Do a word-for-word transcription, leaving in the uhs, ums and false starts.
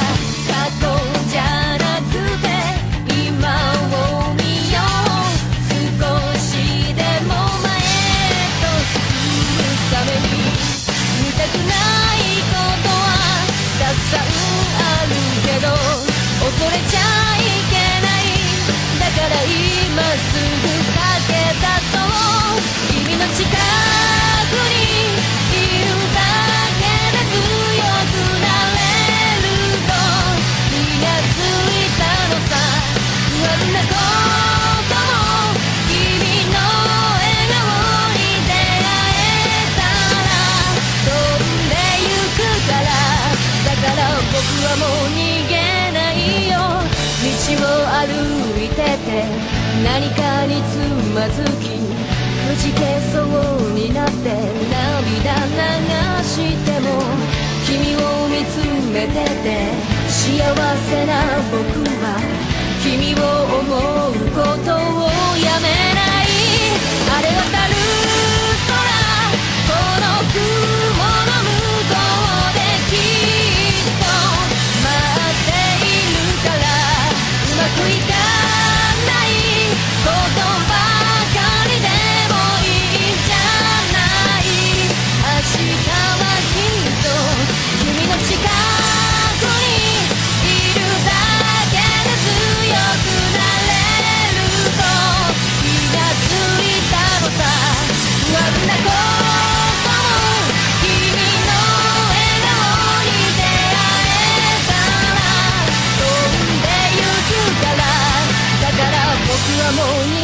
過去じゃなくて今を見よう。少しでも前と進むために見たくないことはたくさんあるけど恐れちゃいけない。だから今すぐ駆け出そう。君の近くにいるだけで強くなれると気がついたのさ。不安なことも君の笑顔に出会えたら飛んでゆくから。だから僕はもう逃げないよ。道を歩いてて何かにつまずきくじけそうになって涙流しても君を見つめてて幸せな僕は君を思うことをやめない。晴れ渡る空この雲の向こうできっと待っているから。うまくいかないことばかりでもいいんじゃない。明日はきっと君の近くにいるだけで強くなれると気がついたのさ。不安なことも君の笑顔に出会えたら飛んでゆくから。だから僕はもう